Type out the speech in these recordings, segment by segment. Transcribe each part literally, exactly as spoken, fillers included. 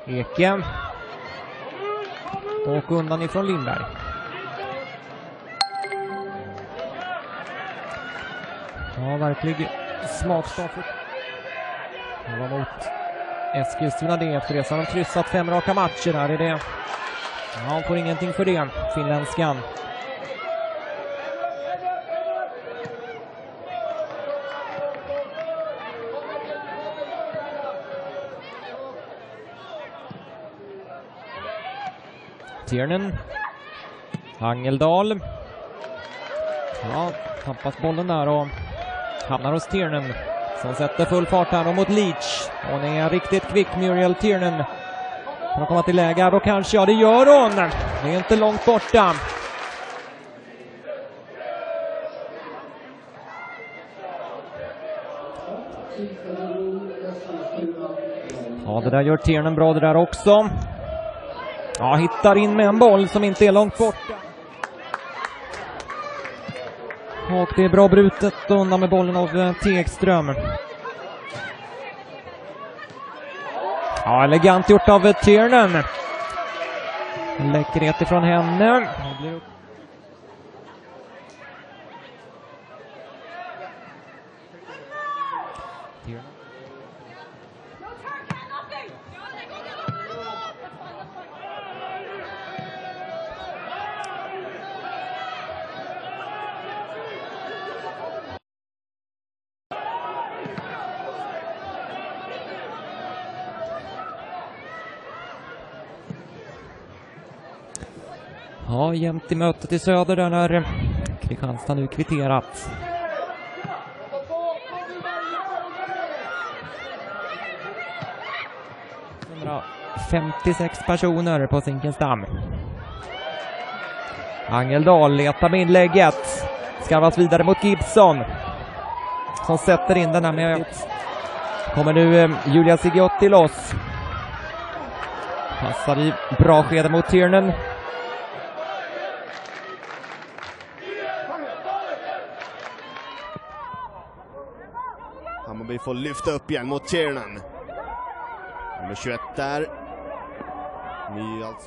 Eke. Och undan ifrån Lindberg. Ja, verkligen smakstart. Det var mot Eskilstuna det efter det. Så har de kryssat fem raka matcher här. Är det. Ja, han får ingenting för det, finländskan. Tiernan. Angeldal. Ja, tappas bollen där och hamnar hos Tiernan. Som sätter full fart här och mot Leach. Hon är riktigt kvick, Muriel Tiernan. Hon kommer till läge här och kanske, ja det gör hon. Det är inte långt borta. Ja, det där gör Tiernan bra det där också. Ja, hittar in med en boll som inte är långt borta. Och det är bra brutet undan med bollen av Tegström. Ja, elegant gjort av Tiernan. Läckerhet ifrån henne. Ja, jämnt i mötet i söder där när Kristianstad nu kvitterat. femtiosex personer på Zinkensdamm. Angeldal letar med inlägget. Skarvas vidare mot Gibson. Som sätter in den här med. Kommer nu Julia Sigiotti loss. Passar i bra skede mot Tiernan. Hammarby får lyfta upp igen mot Tiernan. Nummer tjugoett där. Ny alltså.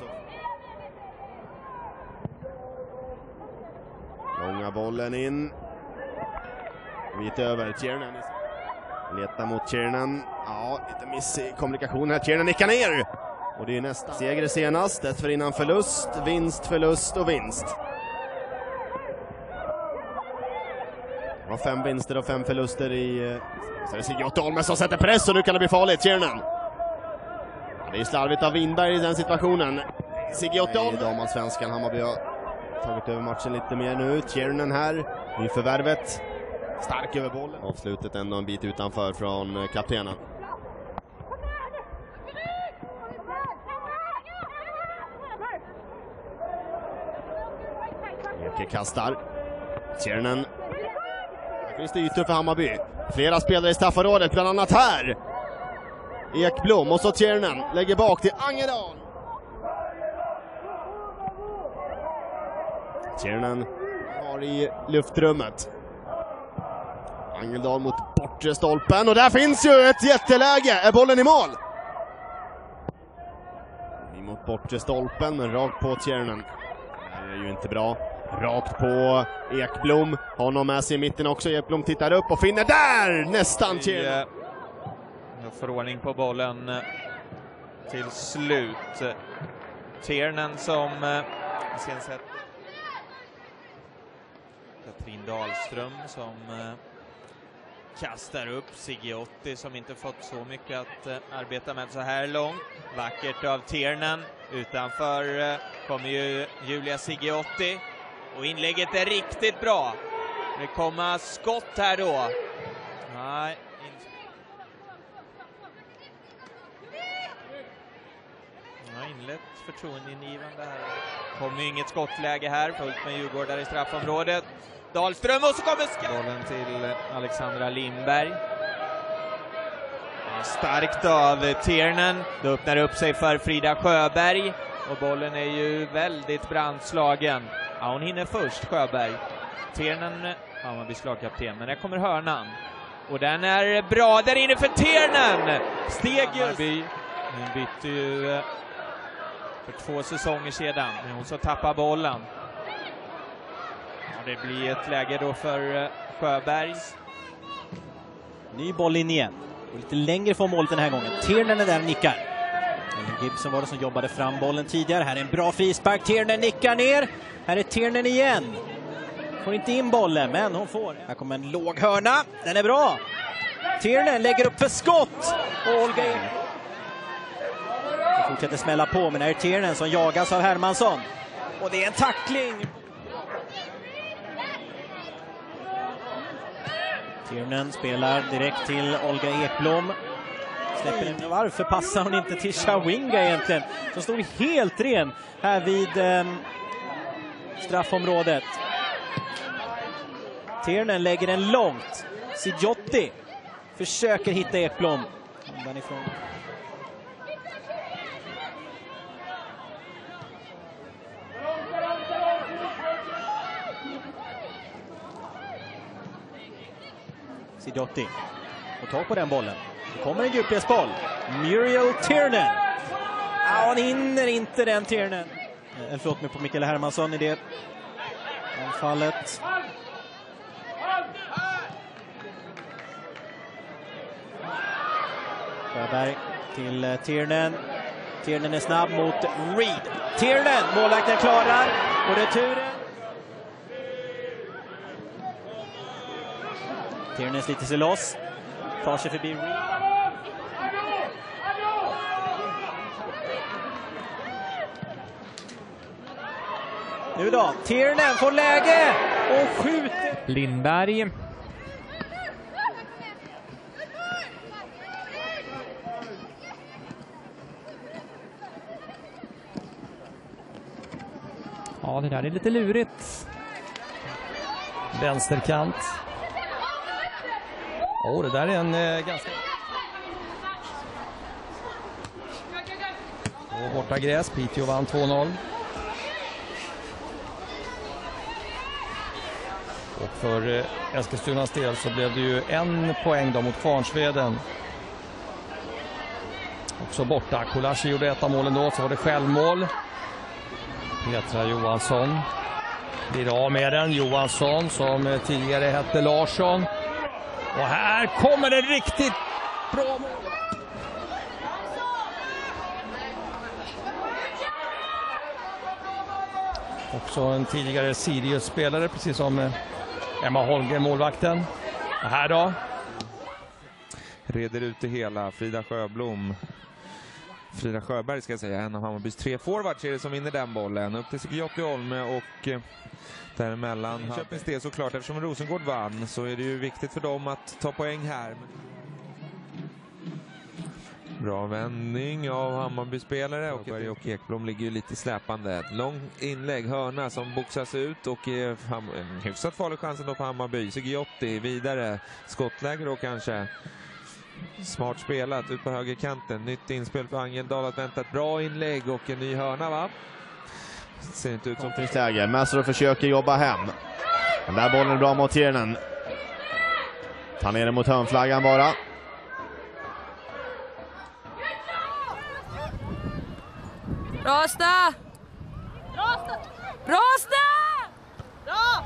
Långa bollen in. Vit över Tiernan. Letar mot Tiernan. Ja, lite miss i kommunikationen här. Tiernan nickar ner. Och det är nästa. Seger senast. Dessförinnan förlust, vinst, förlust och vinst. Det var fem vinster och fem förluster i... Så är det Sigiotti Olmen som sätter press och nu kan det bli farligt. Tiernan. Det är slarvigt av Winberg i den situationen. Sigiotti Olmen. Damallsvenskan. Hammarby har tagit över matchen lite mer nu. Tiernan här. Nyförvärvet. Stark över bollen. Avslutet ändå en bit utanför från kaptenen. Eke kastar. Tiernan. Finns det ytor för Hammarby. Flera spelare i straffområdet, bland annat här. Ekblom och så Tiernan lägger bak till Angeldal. Tiernan har i luftrummet. Angeldal mot bortre stolpen och där finns ju ett jätteläge. Är bollen i mål? Mot bortre stolpen men rakt på Tiernan. Det är ju inte bra. Rakt på Ekblom. Honom med sig i mitten också. Ekblom tittar upp och finner där nästan Tiernan. Förordning på bollen till slut. Tiernan som sen sett Katrin Dahlström som kastar upp Sigiotti som inte fått så mycket att arbeta med så här långt. Vackert av Tiernan. Utanför kommer ju Julia Sigiotti. Och inlägget är riktigt bra. Det kommer skott här då. Nej. Ja, inlett förtroendeingivande här. Kommer ju inget skottläge här. Fullt med Djurgårdare i straffområdet. Dahlström och så kommer bollen till Alexandra Lindberg. Ja, starkt av Tiernan. Det öppnar upp sig för Frida Sjöberg. Och bollen är ju väldigt brandslagen. Ja, hon hinner först, Sjöberg. Tiernan, ja, man blir slagkapten. Men där kommer hörnan. Och den är bra där inne för Tiernan. Stegius. Hon bytte ju eh, för två säsonger sedan. Men hon så tappar bollen. Ja, det blir ett läge då för eh, Sjöberg. Ny bolllinje igen. Och lite längre från målet den här gången. Tiernan är där och nickar. Ellen Gibson var det som jobbade fram bollen tidigare. Här är en bra frispark. Tiernan nickar ner. Här är Tiernan igen. Får inte in bollen, men hon får. Här kommer en låg hörna. Den är bra. Tiernan lägger upp för skott. Och Olga in. Det fortsätter smälla på, men här är Tiernan som jagas av Hermansson. Och det är en tackling. Tiernan spelar direkt till Olga Ekblom. Släpper in. Varför passar hon inte till Chawinga egentligen? Som stod helt ren här vid eh, straffområdet. Tiernan lägger den långt. Sigiotti försöker hitta Ekblom. Ifrån. Sigiotti får tag på den bollen. Det kommer en djupledsboll. Muriel Tiernan. Ja, hon hinner inte den Tiernan. Eh, förlåt mig på Mikael Hermansson i det anfallet. Sjöberg till uh, Tiernan. Tiernan är snabb mot Reed. Tiernan, målvakten klarar. Och returen. Tiernan sliter sig loss. Tar sig förbi Reed. Nu då, Tiernan får läge och skjuter. Lindberg. Ja, det där är lite lurigt. Vänsterkant. Åh, oh, det där är en eh, ganska... Och borta gräs, Piteå vann två noll. Och för eh, Eskilstunas del så blev det ju en poäng då mot Kvarnsveden. Också borta. Kolashi gjorde ett av målen då, så var det självmål. Petra Johansson blir av med den. Johansson som tidigare hette Larsson. Och här kommer det riktigt bra mål. Också en tidigare Sirius-spelare, precis som Emma Holger, målvakten. Och här då. Reder ut det hela. Frida Sjöblom. Frida Sjöberg ska jag säga, en av Hammarbys tre forwards är det som vinner den bollen. Upp till Sigiotti Olme och eh, däremellan Köpings det såklart. Eftersom Rosengård vann så är det ju viktigt för dem att ta poäng här. Bra vändning av Hammarby-spelare och, och Ekblom ligger ju lite släpande. Lång inlägg, hörna som boxas ut och är en hyfsat farlig chansen då på Hammarby. Sigiotti vidare, skottläge då kanske. Smart spelat ut på högerkanten. Nytt inspel för Angeldal att vänta ett bra inlägg och en ny hörna, va? Ser inte ut som läge. Mässor försöker jobba hem. Den där bollen är bra mot Tiernan. Tar ner den mot hörnflaggan bara. Rasta! Rasta! Rasta! Bra!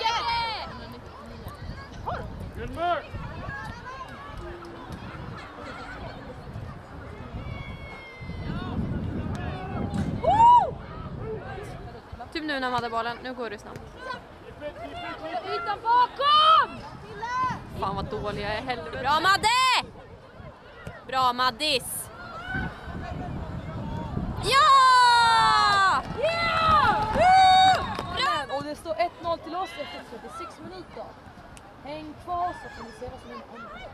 Typ nu när man hade bollen. Nu går det snabbt. Ytan bakom! Fan vad dåliga jag är, helvete. Bra Madde! Bra Maddis! Ja! Ja! Bra! Och det står ett noll till oss efter trettiosex minuter. Häng kvar så får ni se vad som händer.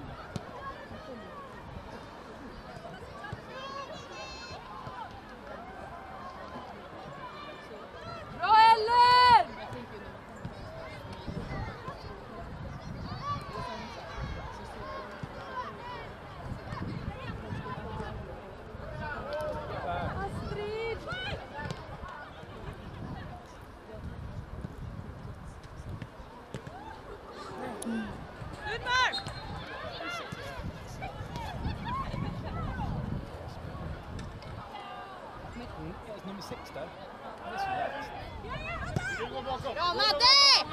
Bra Ellen! Astrid! nummer sex där. Han är så jävla snabb. Bra Madde!